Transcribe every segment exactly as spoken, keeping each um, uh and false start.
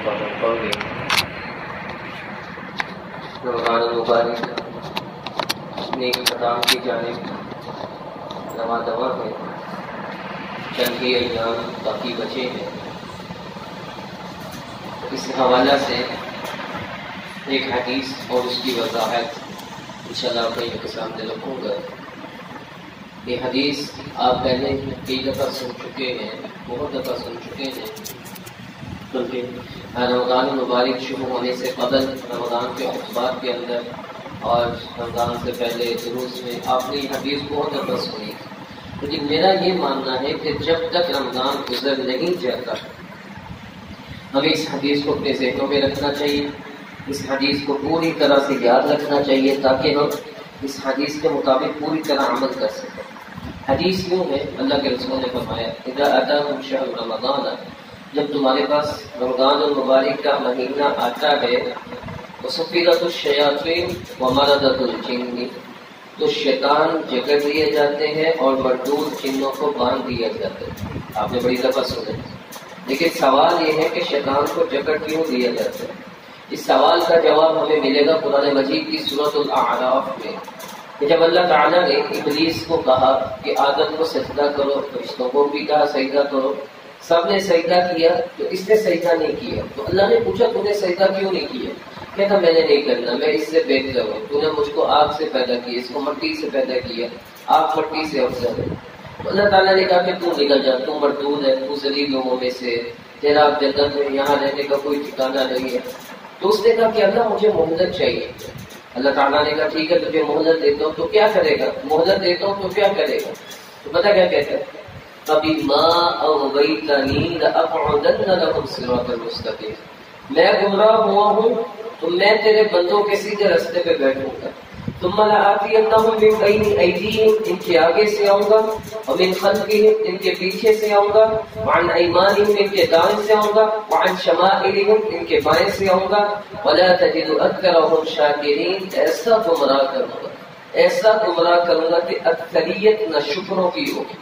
پڑھ گئے رمضان المبارک نیک ختام کی جانب رواں دواں ہے، چند ہی ایام باقی بچے ہیں۔ اس حوالہ سے ایک حدیث اور اس کی وضاحت انشاءاللہ آپ کے سامنے رکھوں گا۔ یہ حدیث آپ پہلے کئی دفعہ سن چکے ہیں، بہت دفعہ سن چکے ہیں، بلکہ رمضان المبارک شروع ہونے سے قبل، رمضان کے خطبات کے اندر اور رمضان سے پہلے دروس میں آپ نے یہ حدیث بہت دفعہ سنی۔ لیکن میرا یہ ماننا ہے کہ جب تک رمضان گزر نہیں جاتا ہمیں اس حدیث کو اپنے ذہنوں میں رکھنا چاہیے، اس حدیث کو پوری طرح سے یاد رکھنا چاہیے تاکہ ہم اس حدیث کے مطابق پوری طرح عمل کر سکیں۔ حدیث یوں ہے، اللہ کے رسول نے فرمایا اذا اتاکم شہر رمضان، جب تمہارے پاس رمضان المبارک کا مہینہ آتا ہے، وصفدت الشیاطین ومردت الجن، تو شیطان جکڑ لیے جاتے ہیں اور مردود جنوں کو باندھ دیا جاتا ہے۔ آپ نے بڑی دفعہ سنا، لیکن سوال یہ ہے کہ شیطان کو جکڑ کیوں دیا جاتا ہے؟ اس سوال کا جواب ہمیں ملے گا قرآن مجید کی سورۃ الاعراف میں، کہ جب اللہ تعالیٰ نے ابلیس کو کہا کہ آدم کو سجدہ کرو، فرشتوں کو بھی کہا سجدہ کرو، سب نے سجدہ کیا تو اس نے سجدہ نہیں کیا، تو اللہ نے پوچھا تو نے سجدہ کیوں نہیں کیا؟ کہتا میں نے نہیں کرنا، میں اس سے بہتر ہوں، تو نے مجھ کو آگ سے پیدا کیا، اس کو مٹی سے پیدا کیا، آگ مٹی سے افضل ہے۔ تو اللہ تعالیٰ نے کہا کہ تو نکل جا، تو مردود ہے، تو ذلیل لوگوں میں سے، تیرا جنت میں یہاں رہنے کا کوئی ٹھکانہ نہیں ہے۔ تو اس نے کہا کہ اللہ مجھے مہلت چاہیے۔ اللہ تعالیٰ نے کہا ٹھیک ہے تجھے مہلت دیتا ہوں، تو کیا کرے گا؟ مہلت دیتا ہوں تو کیا کرے گا؟ تو پتہ کیا کہتا ہے؟ فَبِمَا أَغْوَيْتَنِي لَأَقْعُدَنَّ لَهُمْ صِرَاطَ الْمُسْتَقِيمَ، میں گمراہ ہوا ہوں تو میں تیرے بندوں کے سیدھے راستے پہ بیٹھوں گا۔ ثُمَّ لَآتِيَنَّهُم مِّن بَيْنِ أَيْدِيهِمْ، ان کے آگے سے آؤں گا، وَمِن خَلْفِهِمْ، ان کے پیچھے سے آؤں گا، وَعَنْ أَيْمَانِهِمْ، ان کے دائیں سے آؤں گا، وَعَنْ شَمَائِلِهِمْ، ان کے بائیں سے آؤں گا، وَلَا تَجِدُ أَكْثَرَهُمْ شَاكِرِينَ، ایسا گمراہ کروں گا، ایسا گمراہ کروں گا کہ اکثریت نہ شکروں کی ہوگی۔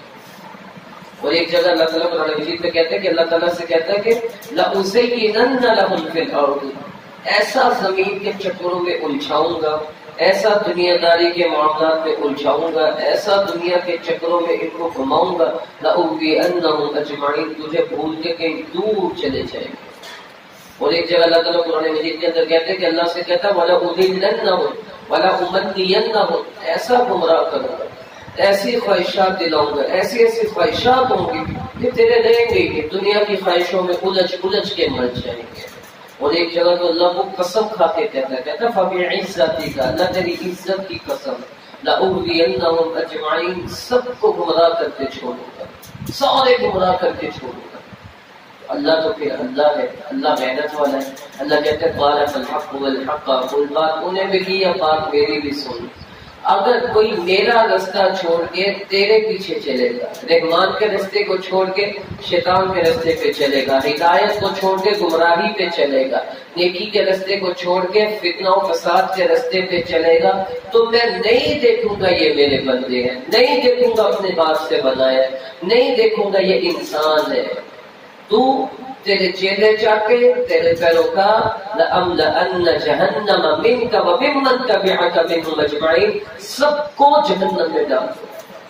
اور ایک جگہ اللہ تعالیٰ قرآن مجید میں کہتے ہیں کہ اللہ تعالیٰ سے کہتا ہے کہ لَأُزَيِّنَنَّ لَهُمْ فِي الْأَرْضِ، ایسا زمین کے چکروں میں الجھاؤں گا، ایسا دنیا داری کے معاملات میں الجھاؤں گا، ایسا دنیا کے چکروں میں ان کو گھماؤں گا، لَأُغْوِيَنَّهُمْ أَجْمَعِينَ، تجھے بھول کے کہیں دور چلے جائیں گے۔ اور ایک جگہ اللہ تعالیٰ قرآن مجید کے اندر کہتے ہیں کہ اللہ سے کہتا ہے وَلَأُضِلَّنَّهُمْ وَلَأُمَنِّيَنَّهُمْ، ایسا گمراہ کروں گا، ایسی خواہشات دلاؤں گا، ایسی ایسی خواہشات ہوں گی کہ تیرے رہیں گے کہ دنیا کی خواہشوں میں الجھ الجھ کے مر جائیں گے۔ اور ایک جگہ تو اللہ کو قسم کھا کے کہتا ہے، کہتا ہے فَبِعِزَّتِكَ، اللہ تیری عزت کی قسم، لَأُغْوِيَنَّهُمْ أَجْمَعِينَ، سب کو گمراہ کر کے چھوڑوں گا، سارے گمراہ کر کے چھوڑوں گا۔ اللہ تو پھر اللہ ہے، اللہ محنت والا ہے۔ اللہ کہتے ہیں قَالَ فَالْحَقُّ وَالْحَقَّ، کوئی بات انہیں بھی کی یا بات میری بھی سن۔ اگر کوئی میرا رستہ چھوڑ کے تیرے پیچھے چلے گا، رحمان کے رستے کو چھوڑ کے شیطان کے رستے پہ چلے گا، ہدایت کو چھوڑ کے گمراہی پہ چلے گا، نیکی کے رستے کو چھوڑ کے فتنہ و فساد کے رستے پہ چلے گا، تو میں نہیں دیکھوں گا یہ میرے بندے ہیں، نہیں دیکھوں گا اپنے ہاتھ سے بنایا، نہیں دیکھوں گا یہ انسان ہے۔ تو تیرے چیلے چاٹے، تیرے پیروکار، لَأَمْلَأَنَّ جَهَنَّمَ مِنْكَ وَمِمَّنْ تَبِعَكَ مِنْهُمْ أَجْمَعِينَ، سب کو جہنم میں ڈال دو۔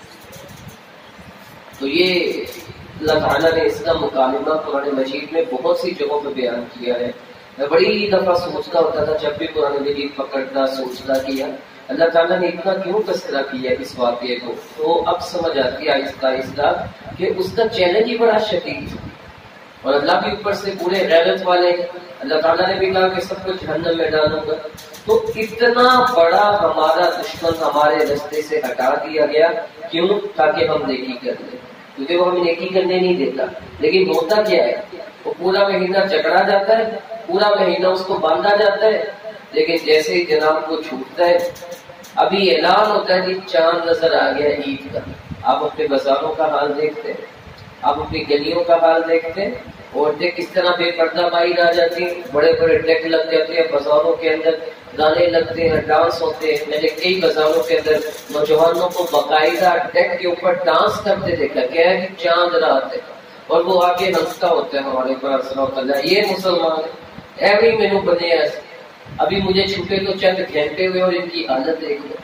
تو یہ اللہ تعالیٰ نے اس کا مکالمہ قرآن مجید میں بہت سی جگہوں پہ بیان کیا ہے۔ میں بڑی دفعہ سوچتا ہوتا تھا جب بھی قرآن مجید پکڑتا سوچتا کیا اللہ تعالیٰ نے اتنا کیوں تذکرہ کیا اس واقعے کو، تو اب سمجھ آتی ہے آہستہ آہستہ کہ اس کا چیلنج ہی بڑا شدید ہے، اور اللہ بھی اوپر سے پورے غیرت والے، اللہ تعالیٰ نے بھی کہا کہ سب کو جہنم میں ڈالوں گا۔ تو اتنا بڑا ہمارا دشمن ہمارے رستے سے ہٹا دیا گیا، کیوں؟ تاکہ ہم نیکی کر لیں، کیونکہ وہ ہمیں نیکی کرنے نہیں دیتا۔ لیکن ہوتا کیا ہے، وہ پورا مہینہ جکڑا جاتا ہے، پورا مہینہ اس کو باندھا جاتا ہے، لیکن جیسے ہی جناب کو چھوٹتا ہے، ابھی اعلان ہوتا ہے کہ چاند نظر آ گیا عید کا، آپ اپنے بازاروں کا حال دیکھتے ہیں، آپ اپنی گلیوں کا حال دیکھتے ہیں، عورتیں کس طرح بے پردہ باہر آ جاتی ہیں، بڑے بڑے ڈیک لگ جاتے ہیں بازاروں کے اندر، گانے لگتے ہیں، ڈانس ہوتے ہیں۔ میں نے کئی بازاروں کے اندر نوجوانوں کو باقاعدہ ڈیک کے اوپر ڈانس کرتے دیکھا، کیا ہے کہ چاند رات ہے، اور وہ آ کے ہنستا ہوتا ہے ہمارے اوپر، ہنسنا ہوتا ہے یہ مسلمان ہے ایوری مینو بنے ایسے. ابھی مجھے چھپے تو چند گھنٹے ہوئے اور ان کی حالت دیکھ لو.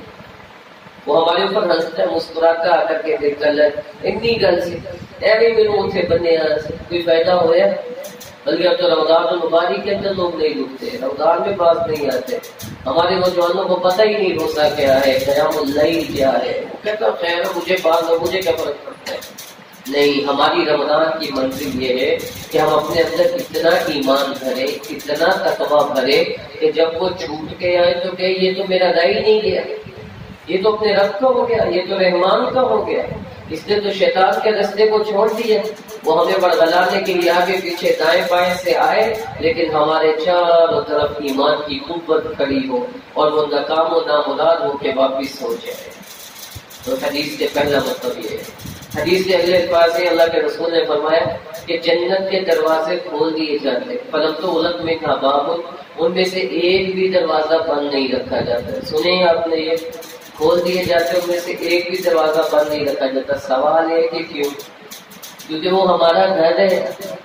وہ ہمارے اوپر ہنستا ہے، مسکراتا آ کر کے دیکھ کر اتنی گل سے ایوری مینو اتنے بنے کوئی فائدہ ہوا. بلکہ اب تو رمضان المبارک کے اندر لوگ نہیں رکتے، رمضان میں باز نہیں آتے. ہمارے نوجوانوں کو پتہ ہی نہیں روزہ کیا ہے، قیام اللیل کیا ہے. وہ کہتا خیر مجھے باز ہو، مجھے کیا فرق پڑتا ہے. نہیں، ہماری رمضان کی منزل یہ ہے کہ ہم اپنے اندر اتنا ایمان بھرے، اتنا تقویٰ بھرے کہ جب وہ چھوٹ کے آئے تو کہ یہ تو میرا رہ ہی نہیں گیا، یہ تو اپنے رب کا ہو گیا، یہ تو رحمان کا ہو گیا. اس نے تو شیطان کے رستے کو چھوڑ دیا. وہ ہمیں بڑھگلانے کے لیے آگے پیچھے دائیں بائیں سے آئے، لیکن ہمارے چاروں طرف ایمان کی قوت کھڑی ہو اور وہ ناکام و نامراد ہو کے واپس ہو جائے. تو حدیث کے پہلا مطلب یہ ہے. حدیث کے اگلے الفاظ سے اللہ کے رسول نے فرمایا کہ جنت کے دروازے کھول دیے جاتے، فلم تو علت میں تھا باب، ان میں سے ایک بھی دروازہ بند نہیں رکھا جاتا. سنیں آپ نے، یہ کھول دیے جاتے ان میں سے ایک بھی دروازہ بند نہیں رکھا جاتا. سوال ہے کہ کیوں؟ کیونکہ وہ ہمارا گھر ہے،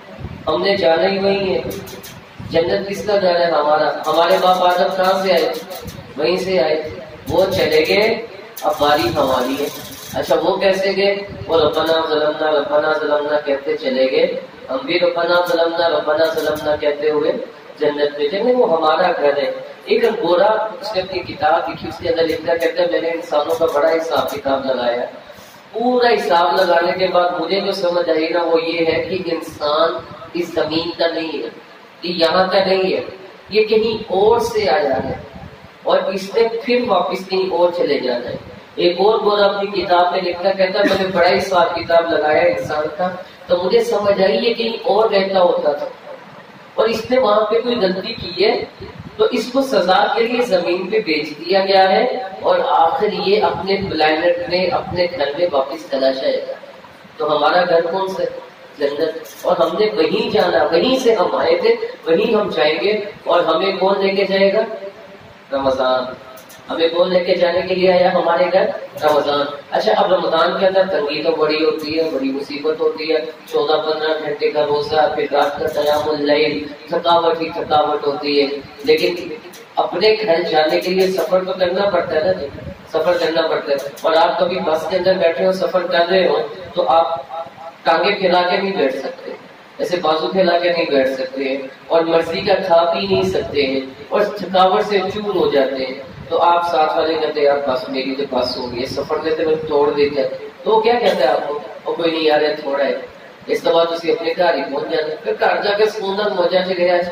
ہم نے جانا ہی وہی ہے. جنت کس کا گھر ہے؟ ہمارا. ہمارے باپ آدم کہاں سے آئے؟ وہیں سے آئے. وہ چلے گئے، اب باری ہماری ہے. اچھا وہ کیسے گئے؟ وہ ربنا ظلمنا ربنا ظلمنا کہتے چلے گئے. ہم بھی ربنا ظلمنا ربنا ظلمنا کہتے ہوئے جنت میں چلے. وہ ہمارا گھر ہے. ایک گورا اس نے اپنی کتاب لکھی، اس کے اندر لکھتا کہتا ہے میں نے انسانوں کا بڑا حساب کتاب لگایا. پورا حساب لگانے کے بعد مجھے جو سمجھ آئی نا وہ یہ ہے کہ انسان اس زمین کا نہیں ہے، یہ یہاں کا نہیں ہے، یہ کہیں اور سے آیا ہے اور اس نے پھر واپس کہیں اور چلے جانا ہے. ایک اور گورا اپنی کتاب میں لکھتا کہتا میں نے بڑا حساب کتاب لگایا انسان کا تو مجھے سمجھ آئی یہ کہیں اور رہتا ہوتا تھا اور اس نے وہاں پہ کوئی غلطی کی ہے تو اس کو سزا کے لیے زمین پہ بیچ دیا گیا ہے اور آخر یہ اپنے پلانٹ میں اپنے گھر میں واپس چلا جائے گا. تو ہمارا گھر کون سا؟ جنت. اور ہم نے وہیں جانا، وہیں سے ہم آئے تھے، وہیں ہم جائیں گے. اور ہمیں کون لے کے جائے گا؟ رمضان. ہمیں کون لے کے جانے کے لیے آیا ہمارے گھر؟ رمضان. اچھا اب رمضان کے اندر تنگی تو بڑی ہوتی ہے، بڑی مصیبت ہوتی ہے. چودہ پندرہ گھنٹے کا روزہ، پھر رات کا قیام اللیل، تھکاوٹ ہی تھکاوٹ ہوتی ہے. لیکن اپنے گھر جانے کے لیے سفر تو کرنا پڑتا ہے نا، سفر کرنا پڑتا ہے. اور آپ کبھی بس کے اندر بیٹھے ہو، سفر کر رہے ہو تو آپ ٹانگیں پھیلا کے نہیں بیٹھ سکتے، ایسے بازو پھیلا کے نہیں بیٹھ سکتے ہیں اور مرضی کا کھا پی نہیں سکتے ہیں اور تھکاوٹ سے چور ہو جاتے ہیں. تو آپ ساتھ والے کہتے ہیں یار بس میری تو بس ہو گئی، سفر دیتے میں توڑ دیتے ہیں تو وہ کیا کہتا ہے آپ کو؟ اور کوئی نہیں یار تھوڑا ہے، اس کے بعد اسی اپنے گھر ہی پہنچ جاتا ہے. پھر گھر جا کے سونا موجہ سے گیا.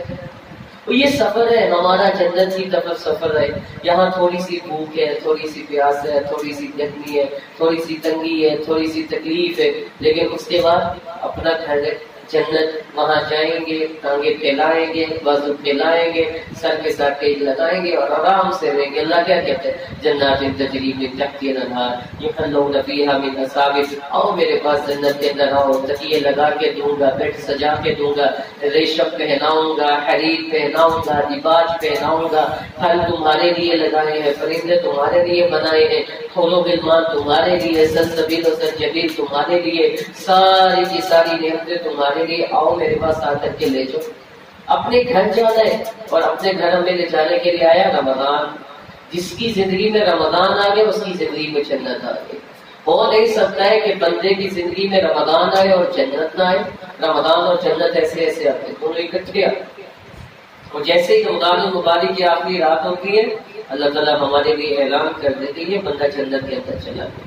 یہ سفر ہے ہمارا، جنت کی طرف سفر ہے. یہاں تھوڑی سی بھوک ہے، تھوڑی سی پیاس ہے، تھوڑی سی گرمی ہے، تھوڑی سی تنگی ہے، تھوڑی سی تکلیف ہے، لیکن اس کے بعد اپنا گھر ہے جنت. وہاں جائیں گے، ٹانگیں پھیلائیں گے، بازو پھیلائیں گے، سر کے ساتھ تیل لگائیں گے اور آرام سے رہیں گے. اللہ کیا کہتے ہیں؟ جنات تجری من تحتها الانہار یحلون فیہا من اساور. آؤ میرے پاس جنت کے اندر آؤ، تکیے لگا کے دوں گا، بیڈ سجا کے دوں گا، ریشم پہناؤں گا، حریر پہناؤں گا، لباس پہناؤں گا. پھل تمہارے لیے لگائے ہیں، پرندے تمہارے لیے بنائے ہیں، حور و غلمان تمہارے لیے، سلسبیل و سنجبیل تمہارے لیے، ساری کی ساری نعمتیں تمہارے لیے. آؤ میرے پاس آ کر کے لے جاؤ. اپنے گھر جانا ہے اور اپنے گھر میں لے جانے کے لیے آیا رمضان. جس کی زندگی میں رمضان آ گئے اس کی زندگی میں جنت آ گئی. ہو نہیں سکتا ہے کہ بندے کی زندگی میں رمضان آئے اور جنت نہ آئے. رمضان اور جنت ایسے ایسے آتے دونوں اکٹھے آتے. اور جیسے ہی رمضان المبارک کی آخری رات ہوتی ہے اللہ تعالیٰ ہمارے لیے اعلان کر دیتی ہے بندہ جنت کے اندر چلا گیا.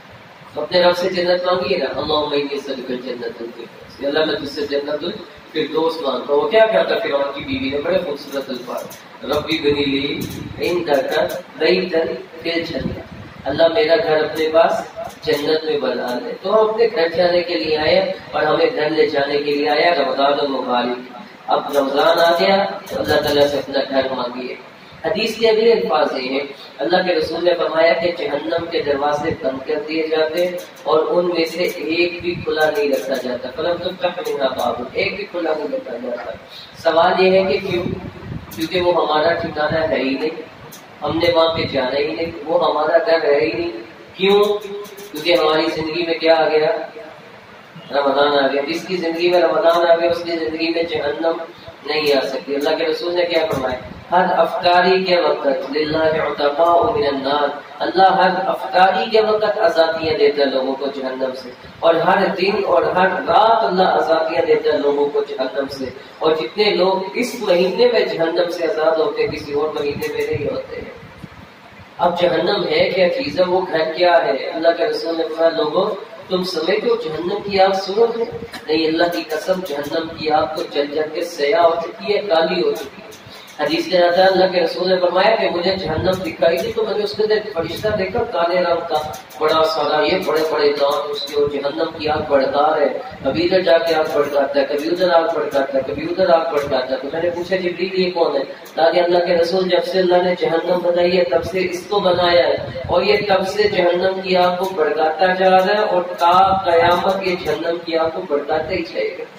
تو اپنے رب سے جنت مانگیے نا، اللہم انی اسألک الجنت الفردوس. اللہ میں تجھ سے جنت الفردوس مانگتا ہوں. وہ کیا کہتا فرعون کی بیوی نے؟ بڑے خوبصورت الفاظ، ربی بنی لی عندک بیتا فی الجنہ. اللہ میرا گھر اپنے پاس جنت میں بنا دے. تو ہم اپنے گھر جانے کے لیے آئے اور ہمیں گھر لے جانے کے لیے آیا رمضان المبارک. اب رمضان آ گیا تو اللہ تعالیٰ سے اپنا گھر مانگیے. حدیث کے اگلے الفاظ یہ ہیں، اللہ کے رسول نے فرمایا کہ جہنم کے دروازے بند کر دیے جاتے اور ان میں سے ایک بھی کھلا نہیں رکھا جاتا. فلم تو تحتها باب، ایک بھی کھلا نہیں رکھا جاتا. سوال یہ ہے کہ کیوں؟ کیونکہ وہ ہمارا ٹھکانہ ہے ہی نہیں، ہم نے وہاں پہ جانا ہی نہیں، وہ ہمارا گھر ہے ہی نہیں. کیوں؟ کیونکہ ہماری زندگی میں کیا آ گیا؟ رمضان آ گیا. جس کی زندگی میں رمضان آ گیا اس کی زندگی میں جہنم نہیں آ سکتی. اللہ کے رسول نے کیا فرمایا؟ ہر افطاری کے وقت للہ عتقاء من النار، اللہ ہر افطاری کے وقت آزادیاں دیتا ہے لوگوں کو جہنم سے، اور ہر دن اور ہر رات اللہ آزادیاں دیتا ہے لوگوں کو جہنم سے. اور جتنے لوگ اس مہینے میں جہنم سے آزاد ہوتے ہیں کسی اور مہینے میں نہیں ہوتے ہیں. اب جہنم ہے کیا چیز ہے؟ وہ گھر کیا ہے؟ اللہ کے رسول نے فرمایا لوگوں تم سمجھتے ہو جہنم کی آگ سرخ ہے؟ نہیں، اللہ کی قسم جہنم کی آگ تو جل جل کے سیاہ ہو چکی ہے، کالی ہو چکی ہے. حدیث کے اندر اللہ کے رسول نے فرمایا کہ مجھے جہنم دکھائی دی تو میں نے اس کے اندر فرشتہ دیکھا کالے رنگ کا، بڑا سارا، یہ بڑے بڑے دانت اس کے، اور جہنم کی آگ بھڑکا ہے، کبھی ادھر جا کے آگ بھڑکاتا ہے، کبھی ادھر آگ بھڑکاتا ہے، کبھی ادھر آگ بھڑکاتا ہے. تو میں نے پوچھا جبریل یہ کون ہے؟ تاکہ اللہ کے رسول جب سے اللہ نے جہنم بنائی ہے تب سے اس کو بنایا ہے، اور یہ تب سے جہنم کی آگ کو بھڑکاتا جا رہا ہے، اور تا قیامت یہ جہنم کی آگ کو بھڑکاتا ہی جائے گا.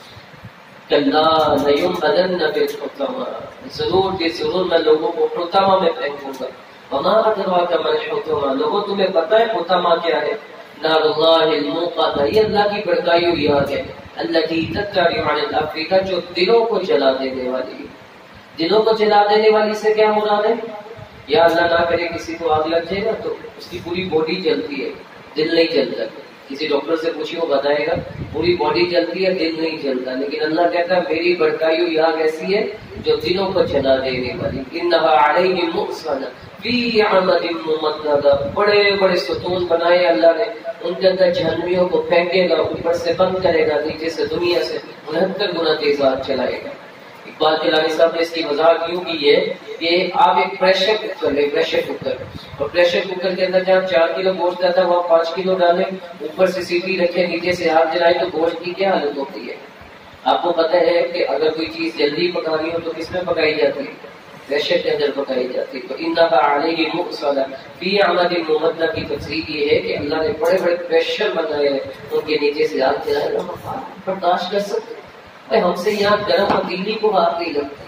کَلَّا لَيُنبَذَنَّ فِي الْحُطَمَةِ، ضرور کہ ضرور میں لوگوں کو حطمہ میں پھینکوں گا. وَمَا أَدْرَاكَ مَا الْحُطَمَةُ، لوگوں تمہیں پتہ ہے حطمہ کیا ہے؟ نار اللہ الموقدہ، یہ اللہ کی بھڑکائی ہوئی آگ ہے. التي تطلع على الأفئدة، جو دلوں کو جلا دینے والی ہے. دلوں کو جلا دینے والی سے کیا مراد ہے؟ یا اللہ نہ کرے کسی کو آگ لگ جائے گا تو اس کی پوری باڈی جلتی ہے، دل نہیں جلتا. کسی ڈاکٹر سے پوچھیے وہ بتائے گا پوری باڈی جلتی ہے، دل نہیں جلتا. لیکن اللہ کہتا ہے میری بھڑکائی ہوئی آگ ایسی ہے جو دلوں کو جلا دینے والی. انہا علیہم مؤصدہ فی عمد ممددہ، بڑے بڑے ستون بنائے اللہ نے، ان کے اندر جہنمیوں کو پھینکے گا، اوپر سے بند کرے گا، نیچے سے دنیا سے انہتر گنا تیز آگ چلائے گا. اقبال کلانی صاحب نے اس کی وضاحت یوں کی ہے کہ آپ ایک پریشر کوکر لیں، پریشر کوکر، اور پریشر کوکر کے اندر جہاں چار کلو گوشت آتا ہے وہاں پانچ کلو ڈالیں، اوپر سے سیٹی رکھیں، نیچے سے آگ جلائیں تو گوشت کی کیا حالت ہوتی ہے؟ آپ کو پتہ ہے کہ اگر کوئی چیز جلدی پکانی ہو تو کس میں پکائی جاتی ہے؟ پریشر کے اندر پکائی جاتی ہے. تو انہا علیہم مؤصدہ فی عمد ممددہ کی تفسیر یہ ہے کہ اللہ نے بڑے بڑے پریشر بنائے ہیں، ان کے نیچے سے آگ جلائے گا، برداشت کر سکتے. ہم سے یہاں گرم پتیلی کو ہاتھ نہیں لگتا،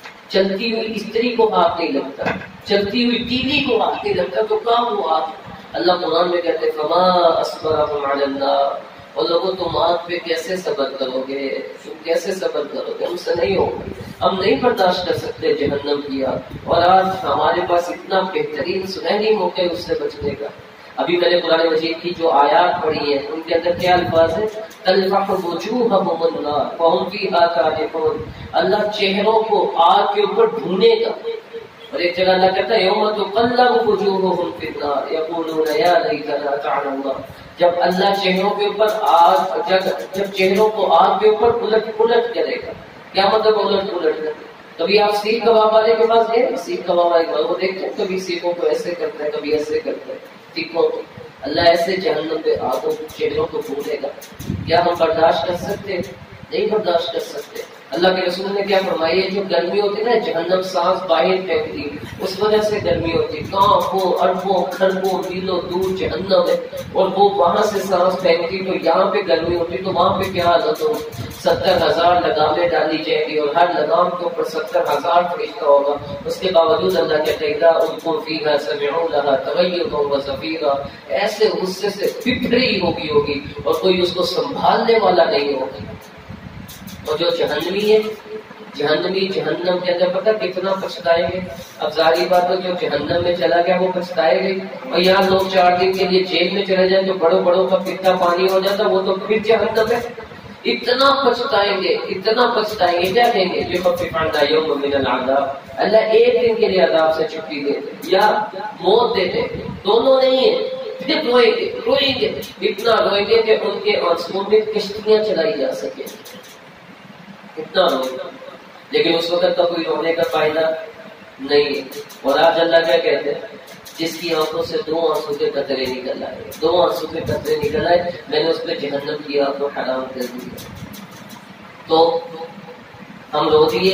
چلتی ہوئی استری کو ہاتھ نہیں لگتا، چلتی ہوئی تیلی کو ہاتھ نہیں لگتا، تو کام وہ آگ. اللہ قرآن میں کہتے ہیں فما اصبرهم علی النار، اور لوگوں تم آگ پہ کیسے صبر کرو گے، تم کیسے صبر کرو گے؟ ہم سے نہیں ہوگا، ہم نہیں برداشت کر سکتے جہنم کی آگ. اور آج ہمارے پاس اتنا بہترین سنہری موقع اس سے بچنے کا. ابھی میں نے قرآن مجید کی جو آیات پڑھی ہیں ان کے اندر کیا الفاظ ہیں؟ تلفح وجوہہم النار وہم فیہا کالحون، اللہ چہروں کو آگ کے اوپر ڈھونے گا. اور ایک جگہ اللہ کہتا ہے یوم تقلب وجوہہم فی النار یقولون یا لیتنا اطعنا اللہ، جب اللہ چہروں کے اوپر آگ جب, جب چہروں کو آگ کے اوپر الٹ پلٹ کرے گا. کیا مطلب الٹ پلٹ کرے؟ کبھی آپ سیخ کباب والے کے پاس گئے، سیخ کباب والے کو دیکھتے ہیں کبھی سیخوں کو ایسے کرتا ہے کبھی ایسے کرتا ہے، ٹھیکوں کو اللہ ایسے جہنم پہ آگوں چہروں کو پھولے گا. کیا ہم برداشت کر سکتے؟ نہیں برداشت کر سکتے. اللہ کے رسول نے کیا فرمایا؟ جو گرمی ہوتی ہے نا جہنم سانس باہر پھینکتی، اس وجہ سے گرمی ہوتی. کہاں اربوں کھربوں میلوں دور جہنم ہے، اور وہ وہاں سے سانس پھینکتی تو یہاں پہ گرمی ہوتی، تو وہاں پہ کیا حالت ہو؟ ستر ہزار لگامیں ڈالی جائیں گی، اور ہر لگام کے اوپر ستر ہزار فرشتہ ہوگا. اس کے باوجود اللہ کے قیدا ان کو فیہا سمعوا لہا تغیظا وزفیرا، ایسے غصے سے پھپھڑی ہوگی ہوگی اور کوئی اس کو سنبھالنے والا نہیں ہوگا. اور جو جہنمی ہے، جہنمی جہنم کے اندر پتہ کتنا پچھتائیں گے. اب ظاہری بات ہے جو جہنم میں چلا گیا وہ پچھتائے گے. اور یہاں لوگ چار دن کے لیے جیل میں چلے جائیں تو بڑوں بڑوں کا کتنا پانی ہو جاتا، وہ تو پھر جہنم ہے. اتنا پچھتائیں گے، اتنا پچھتائیں گے. کیا کہیں گے؟ یخفف عنا یوما من العذاب، اللہ ایک دن کے لیے عذاب سے چھٹی دے دے یا موت دے دے، دونوں نہیں ہے. پھر روئیں گے روئیں گے اتنا روئیں گے کہ ان کے آنسوؤں میں کشتیاں چلائی جا سکیں، اتنا روئیں گے. لیکن اس وقت کا کوئی رونے کا فائدہ نہیں ہے. اور آج اللہ کیا کہتے ہیں؟ جس کی آنکھوں سے دو آنسو کے قطرے نکل آئے، دو آنسو کے قطرے نکل آئے، میں نے اس پہ جہنم کی آگ کو حرام کر دیا. تو ہم رو دیے،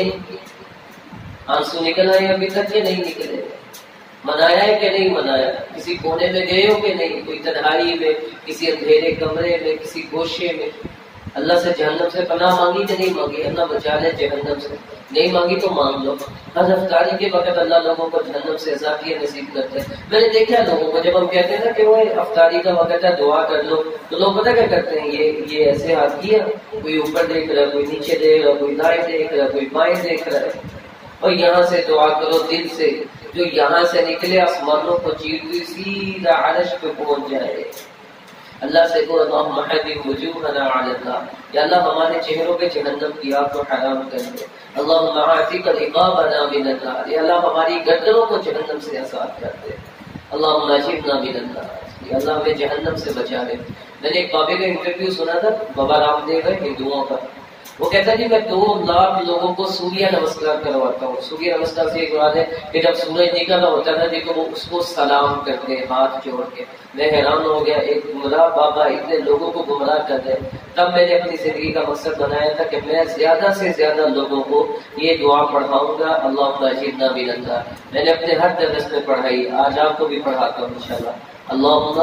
آنسو نکل آئے ابھی تک کہ نہیں نکلے؟ منایا ہے کہ نہیں منایا؟ کسی کونے میں گئے ہو کہ نہیں؟ کوئی تنہائی میں، کسی اندھیرے کمرے میں، کسی گوشے میں اللہ سے جہنم سے پناہ مانگی کہ نہیں مانگی؟ اللہ بچا لے جہنم سے. نہیں مانگی تو مانگ لو. ہر افطاری کے وقت اللہ لوگوں کو جہنم سے عذاب نصیب کرتے ہیں. میں نے دیکھا لوگوں کو جب ہم کہتے ہیں نا کہ وہ افطاری کا وقت ہے دعا کر لو، تو لوگ پتہ کیا کرتے ہیں، یہ یہ ایسے ہاتھ کیا، کوئی اوپر دیکھ رہا ہے، کوئی نیچے دیکھ رہا ہے، کوئی دائیں دیکھ رہا ہے، کوئی بائیں دیکھ رہا ہے. اور یہاں سے دعا کرو دل سے، جو یہاں سے نکلے آسمانوں کو چیرتی سیدھا عرش پہ پہنچ جائے. اللہ سے کو اللہم حرم وجوہنا علی النار، یا اللہ ہمارے چہروں پہ جہنم کی آگ کو حرام کر دے. اللہم اعتق رقابنا من النار، یا اللہ ہماری گردنوں کو جہنم سے آزاد کر دے. اللہم اجرنا من النار، یا اللہ ہمیں جہنم سے بچا لے. میں نے ایک بابے کا انٹرویو سنا تھا، بابا رام دیو ہے ہندوؤں کا. وہ کہتا ہے جی میں دو لاکھ لوگوں کو سوریہ نمسکار کرواتا ہوں. سوریہ نمسکار سے ایک بات ہے کہ جب سورج نکلا ہوتا ہے نا دیکھو وہ اس کو سلام کرتے ہیں ہاتھ جوڑ کے. میں حیران ہو گیا، ایک گمراہ بابا اتنے لوگوں کو گمراہ کر دے. تب میں نے اپنی زندگی کا مقصد بنایا تھا کہ میں زیادہ سے زیادہ لوگوں کو یہ دعا پڑھاؤں گا، اللہم اجرنا من النار. میں نے اپنے ہر درس میں پڑھائی، آج آپ کو بھی پڑھاتا ہوں انشاءاللہ. اللہم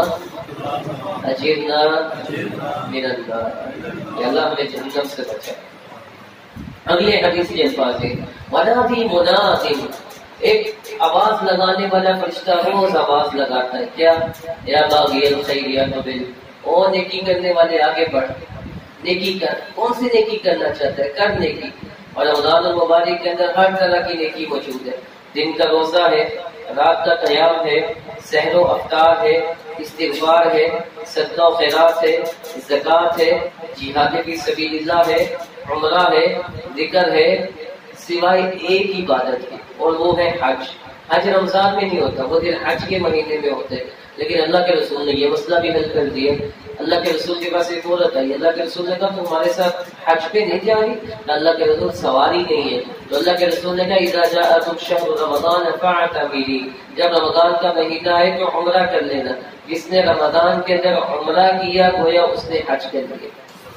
اجرنا من النار، یا اللہ ہمیں جہنم سے بچائے. اگلے حدیث کے الفاظ ہیں منادی مناد، ایک آواز لگانے والا فرشتہ روز آواز لگاتا ہے. کیا؟ یا باغی الخیر یا قبل، او نیکی کرنے والے آگے بڑھ، نیکی کر. کون سی نیکی کرنا چاہتا ہے؟ کر نیکی. اور رمضان المبارک کے اندر ہر طرح کی نیکی موجود ہے. دن کا روزہ ہے، رات کا قیام ہے، سحر و افطار ہے، استغفار ہے، صدقہ و خیرات ہے، زکوٰۃ ہے، جہاد فی سبیل اللہ ہے، عمرہ ہے، ذکر ہے، سوائے ایک عبادت کی، اور وہ ہے حج. حج رمضان میں نہیں ہوتا، وہ دن حج کے مہینے میں ہوتے ہیں. لیکن اللہ کے رسول نے یہ مسئلہ بھی حل کر دیا. اللہ کے رسول کے پاس ایک عورت آئی، اللہ کے رسول نے کہا تم ہمارے ساتھ حج پہ نہیں جا رہی؟ اللہ کے رسول سواری نہیں ہے. تو اللہ کے رسول نے کہا اذا جاءکم شہر رمضان فاعتمروا، جب رمضان کا مہینہ آئے تو عمرہ کر لینا. جس نے رمضان کے اندر عمرہ کیا گویا اس نے حج کر لیا.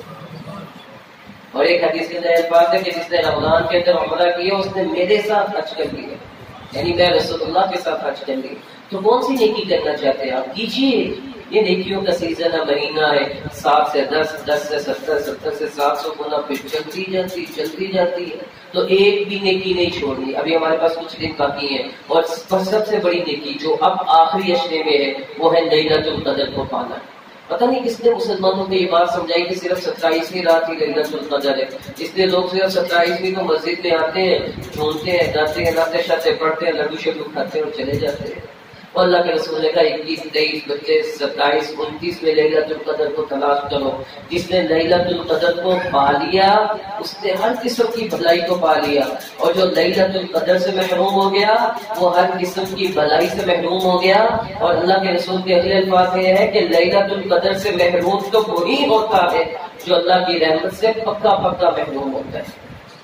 اور ایک حدیث کے اندر الفاظ ہے کہ جس نے رمضان کے اندر عمرہ کیا اس نے میرے ساتھ حج کر لیا، یعنی میں رسول اللہ کے ساتھ حج کر لی. تو کون سی نیکی کرنا چاہتے ہیں آپ؟ کیجیے. یہ نیکیوں کا سیزن ہے، مہینہ ہے. سات سے دس، دس سے ستر، ستر سے سات سو گنا پھر چلتی جاتی چلتی جاتی ہے. تو ایک بھی نیکی نہیں چھوڑنی. ابھی ہمارے پاس کچھ دن باقی ہیں، اور سب سے بڑی نیکی جو اب آخری اشرے میں ہے وہ ہے لیلۃ القدر کو پانا. پتہ نہیں کس نے مسلمانوں کو یہ بات سمجھائی کہ صرف ستائیسویں رات ہی لیلۃ القدر ہے. اس لیے لوگ صرف ستائیسویں کو مسجد میں آتے ہیں، جھومتے ہیں، گاتے ہیں، ناطے شاطے پڑھتے ہیں، لڈو شڈو کھاتے ہیں اور چلے جاتے ہیں. اور اللہ کے رسول نے کہا اکیس، تیئیس، پچیس، ستائیس، انتیس میں لیلۃ القدر کو تلاش کرو. جس نے لیلۃ القدر کو پا لیا اس نے ہر قسم کی بھلائی کو پا لیا، اور جو لیلۃ القدر سے محروم ہو گیا وہ ہر قسم کی بھلائی سے محروم ہو گیا. اور اللہ کے رسول کے اگلے الفاظ یہ ہے کہ لیلۃ القدر سے محروم تو وہی ہوتا ہے جو اللہ کی رحمت سے پکا پکا محروم ہوتا ہے.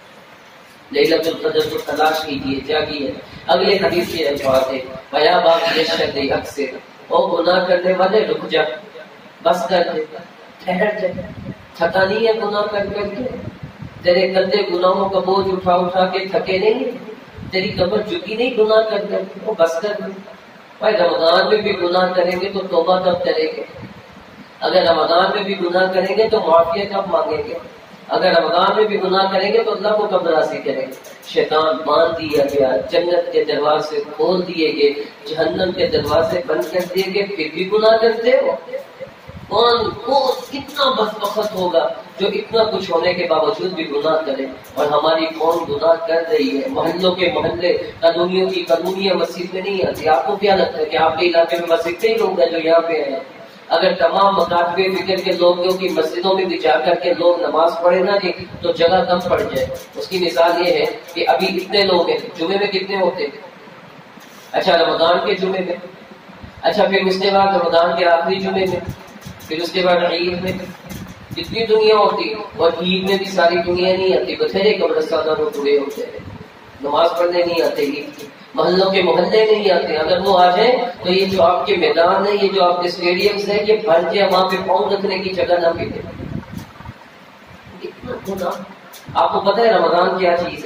لیلۃ القدر کو تلاش کیجیے، جاگیے. اگلے حدیث کے الفاظ ہے وَيَا بَاغِيَ الشَّرِّ أَقْصِرْ، او گناہ کرنے والے رک جا، بس کر دے، ٹھہر جا. تھکا نہیں ہے گناہ کر کر کے؟ تیرے کندھے گناہوں کا بوجھ اٹھا اٹھا کے تھکے نہیں؟ تیری کمر جھکی نہیں گناہ کر کر کے؟ وہ بس کر دے. بھائی رمضان میں بھی گناہ کریں گے تو توبہ کب کریں گے؟ اگر رمضان میں بھی گناہ کریں گے تو معافی کب مانگیں گے؟ اگر رمضان میں بھی گناہ کریں گے تو اللہ کو کب راضی کریں گے؟ شیطان باندھ دیا گیا، جنت کے دروازے کھول دیے گئے، جہنم کے دروازے بند کر دیے گئے، پھر بھی گناہ کرتے ہو؟ کون کون کتنا بدبخت ہوگا جو اتنا کچھ ہونے کے باوجود بھی گناہ کرے. اور ہماری قوم گناہ کر رہی ہے. محلوں کے محلے، قانونیوں کی قانونیاں مسجد میں نہیں آتی. آپ کو کیا لگتا ہے کہ آپ کے علاقے میں مسجد کے ہی لوگ ہیں جو یہاں پہ ہیں؟ اگر تمام مکاتب فکر کے لوگوں کی مسجدوں میں بھی جا کر کے لوگ نماز پڑھے نا جی تو جگہ کم پڑ جائے. اس کی مثال یہ ہے کہ ابھی اتنے لوگ ہیں، جمعے میں کتنے ہوتے ہیں؟ اچھا رمضان کے جمعے میں، اچھا پھر اس کے بعد رمضان کے آخری جمعے میں، پھر اس کے بعد عید میں کتنی دنیا ہوتی. اور عید میں بھی ساری دنیا نہیں آتی، بتھیرے قبرستانوں میں پورے ہوتے ہیں، نماز پڑھنے نہیں آتے عید کی. محلوں کے محلے نہیں آتے. اگر وہ آ جائیں تو یہ جو آپ کے میدان ہیں، یہ جو آپ کے اسٹیڈیمز ہیں، یہ بھر جائے، وہاں پہ پاؤں رکھنے کی جگہ نہ ملے. اتنا گناہ. آپ کو پتہ ہے رمضان کیا چیز ہے؟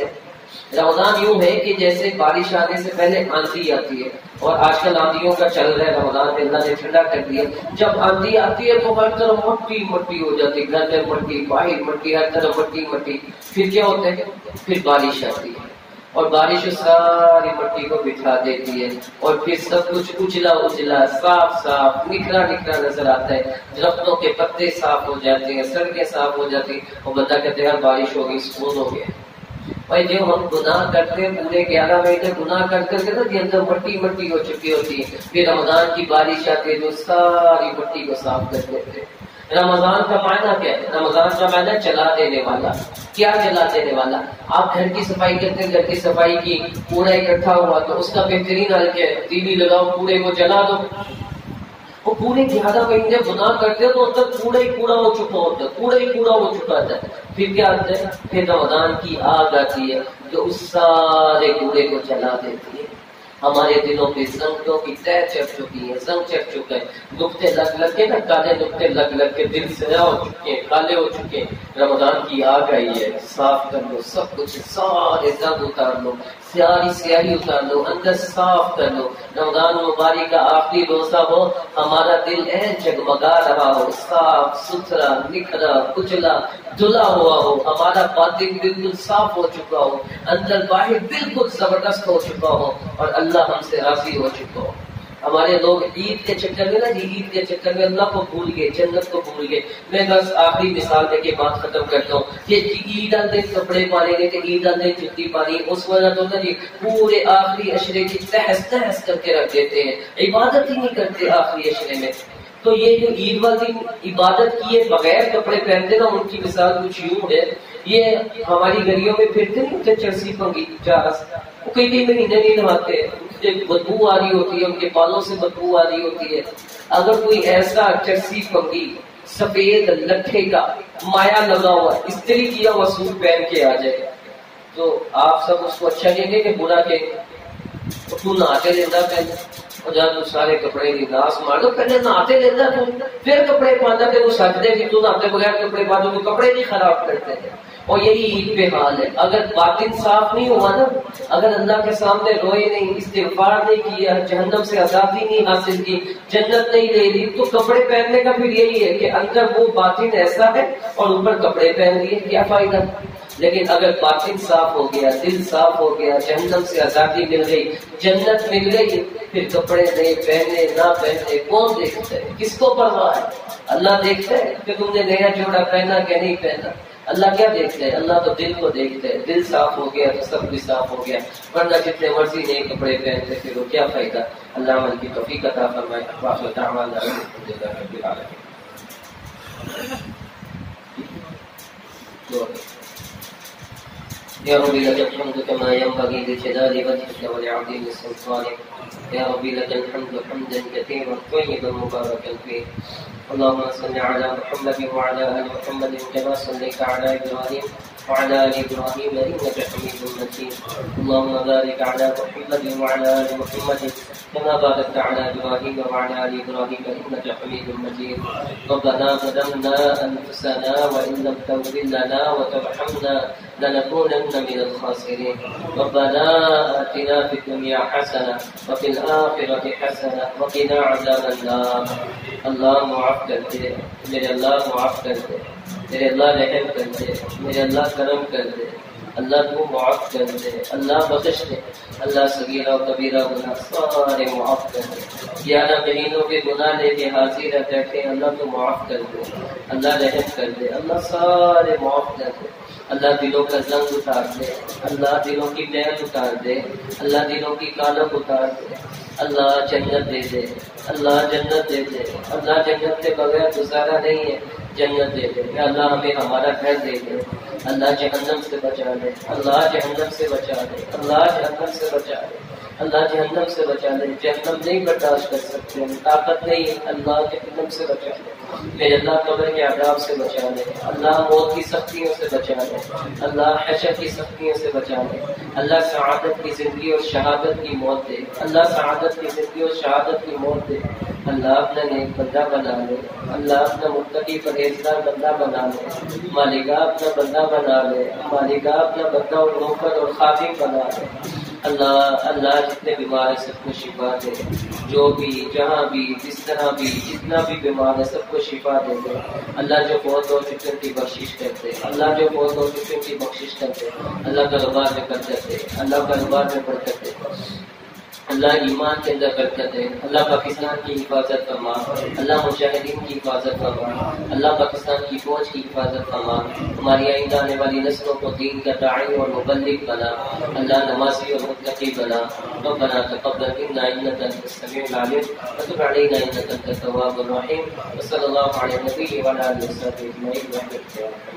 رمضان یوں ہے کہ جیسے بارش آنے سے پہلے آندھی آتی ہے، اور آج کل آندھیوں کا چل رہا ہے، رمضان میں اللہ نے ٹھنڈا کر دیا. جب آندھی آتی ہے تو ہر طرف مٹی مٹی ہو جاتی ہے، گھر میں مٹی، باہر مٹی، ہر طرف مٹی مٹی. پھر کیا ہوتا ہے؟ پھر بارش آتی ہے، اور بارش ساری مٹی کو بٹھا دیتی ہے، اور پھر سب کچھ اجلا اجلا، صاف صاف، نکھرا نکھرا نظر آتا ہے. درختوں کے پتے صاف ہو جاتے ہیں، سڑکیں صاف ہو جاتی ہیں، اور بندہ کہتے ہیں بارش ہو گئی، سکون ہو گیا. بھائی جو ہم گناہ کرتے ہیں پورے گیارہ مہینے گناہ کر کر کے نا جی اندر مٹی مٹی ہو چکی ہوتی ہے، پھر رمضان کی بارش آتی ہے جو ساری مٹی کو صاف کر دیتے ہیں. رمضان کا معنی کیا ہے؟ رمضان کا معنی ہے چلا دینے والا. کیا چلا دینے والا؟ آپ گھر کی صفائی کرتے ہیں، گھر کی صفائی کی، کوڑا اکٹھا ہوا تو اس کا بہترین حل کیا ہے؟ تیلی لگاؤ، کوڑے کو جلا دو. وہ پورے گیارہ مہینے گناہ کرتے ہیں تو اندر کوڑا ہی کوڑا ہو چکا ہوتا ہے، کوڑا ہی کوڑا ہو چکا ہوتا ہے. پھر کیا آتا ہے؟ پھر رمضان کی آگ آتی ہے جو اس سارے کوڑے کو جلا دیتی ہے. ہمارے دلوں پہ زنگوں کی تہ چڑھ چکی ہے، زنگ چڑھ چکا ہے، نقطے لگ لگ کے نا، کالے نقطے لگ لگ کے دل سیاہ ہو چکے ہیں، کالے ہو چکے ہیں. رمضان کی آگ آئی ہے، صاف کر لو سب کچھ، سارے زنگ اتار لو، سیاہی سیاہی اتار لو، اندر صاف کر لو. رمضان مبارک کا آخری روزہ ہو، ہمارا دل اہم جگمگا رہا ہو، صاف ستھرا، نکھرا کچلا دھلا ہوا ہو، ہمارا باطن بالکل صاف ہو چکا ہو، اندر باہر بالکل زبردست ہو چکا ہو، اور اللہ ہم سے راضی ہو چکا ہو. ہمارے لوگ عید کے چکر میں نا جی عید کے چکر میں اللہ کو بھول گئے، جنت کو بھول گئے. میں بس آخری مثال دے کے بات ختم کرتا ہوں کہ عید والے کپڑے پانے گے کہ عید والے جُتی پانی، اس وجہ تو نا جی پورے آخری اشرے کی تہس تہس کر کے رکھ دیتے ہیں، عبادت ہی نہیں کرتے آخری اشرے میں. تو یہ جو عید والے عبادت کیے بغیر کپڑے پہنتے نا، ان کی مثال کچھ یوں ہے. یہ ہماری گلیوں میں پھرتے نہیں ہوتے چرسی پنگی جہاز، وہ کئی کئی مہینے نہیں نہاتے، بدبو آ رہی ہوتی ہے، ان کے بالوں سے بدبو آ رہی ہوتی ہے. اگر کوئی ایسا چرسی پنگی سفید لٹھے کا مایا لگا ہوا استری کیا ہوا سوٹ پہن کے آ جائے تو آپ سب اس کو اچھا کہیں گے کہ برا کہیں گے؟ تو نہاتے لینا پہلے، اور جہاں تو سارے کپڑے کی لاس مار دو، پہلے نہاتے لینا تو پھر کپڑے پانا کہ وہ سجدے کی تو نہاتے بغیر کپڑے باندھو تو کپڑے نہیں خراب کرتے ہیں. اور یہی عید پہ حال ہے. اگر باطن صاف نہیں ہوا نا، اگر اللہ کے سامنے روئے نہیں، استغفار نہیں کیا، جہنم سے آزادی نہیں حاصل کی، جنت نہیں لے لی، تو کپڑے پہننے کا پھر یہی ہے کہ اندر وہ باطن ایسا ہے اور اوپر کپڑے پہن لیے، کیا فائدہ؟ لیکن اگر باطن صاف ہو گیا، دل صاف ہو گیا، جہنم سے آزادی مل گئی، جنت مل گئی، پھر کپڑے نہیں پہنے نہ پہنے کون دیکھتا ہے؟ کس کو پرواہ ہے؟ اللہ دیکھتا ہے کہ تم نے نیا جوڑا پہنا کہ نہیں پہنا. اللہ کیا دیکھتا ہے؟ اللہ تو دل کو دیکھتا ہے. دل صاف ہو گیا تو سب بھی صاف ہو گیا، ورنہ جتنے مرضی نئے کپڑے پہنتے پھر وہ کیا فائدہ. اللہ عمل کی توفیق عطا فرمائے. واخر دعوانا الحمدللہ رب العالمین. يا ربي لك الحمد كما ينبغي لجلال وجهك ولعظيم سلطانك. يا ربي لك الحمد حمدا كثيرا طيبا مباركا فيه. اللهم صل على محمد وعلى ال محمد كما صليت على ابراهيم وعلى ال ابراهيم انك حميد مجيد. اللهم بارك على محمد وعلى ال محمد كما باركت على ابراهيم وعلى ال ابراهيم انك حميد مجيد. ربنا ظلمنا انفسنا وان لم تغفر لنا وترحمنا لنكونن من الخاسرين. ربنا آتنا في الدنيا حسنة وفي الآخرة حسنة وقنا عذاب النار. اللہ معاف کر دے میرے، اللہ معاف کر دے میرے، اللہ رحم کر دے میرے، اللہ کرم کر دے، اللہ تو معاف کر دے، اللہ بخش دے، اللہ صغیرہ و کبیرہ گناہ سارے معاف کر دے. گیارہ مہینوں کے گناہ لے کے حاضر رہتے ہیں، اللہ تو معاف کر دے، اللہ رحم کر دے، اللہ سارے معاف کر دے. اللہ دلوں کا زنگ اتار دے، اللہ دلوں کی میل اتار دے، اللہ دلوں کی کالک اتار دے، اللہ جنت دے دے، اللہ جنت دے دے، اللہ جنت کے بغیر گزارا نہیں ہے، جنت دے دے. یا اللہ ہمیں ہمارا گھر دے دے، اللہ جہنم سے بچا دے، اللہ جہنم سے بچا دے، اللہ جہنم سے بچا دے. اللہ جہنم سے بچا لے، جہنم نہیں برداشت کر سکتے، طاقت نہیں، اللہ جہنم سے بچا لے، میرے اللہ قبر کے عذاب سے بچا لے، اللہ موت کی سختیوں سے بچا لے، اللہ حشر کی سختیوں سے بچا لے، اللہ سعادت کی زندگی اور شہادت کی موت دے، اللہ سعادت کی زندگی اور شہادت کی موت دے، اللہ اپنا نیک بندہ بنا لے، اللہ اپنا متقی پرہیزگار بندہ بنا لے، مالکہ اپنا بندہ بنا لے، مالکہ اپنا بندہ اور محبت اور خادم بنا لے، اللہ اللہ جتنے بیمار ہیں سب کو شفا دے، جو بھی جہاں بھی جس طرح بھی جتنا بھی بیمار ہے سب کو شفا دے دے، اللہ جو بہت ہو چکے ان کی بخشش کرتے، اللہ جو بہت ہو چکے ان کی بخشش کرتے، اللہ کاروبار میں برکت دے، اللہ کاروبار میں برکت دے، اللہ ایمان کے اندر برکت ہے، اللہ پاکستان کی حفاظت فرما، اللہ مجاہدین کی حفاظت فرما، اللہ پاکستان کی فوج کی حفاظت فرما، ہماری آئندہ آنے والی نسلوں کو دین کا داعی اور مبلغ بنا، اللہ نمازی اور متقی بنا، ربنا تقبل منا انك انت السميع العليم وتب علينا انك انت التواب الرحيم، وصلى الله على النبي وعلى اله وصحبه اجمعين.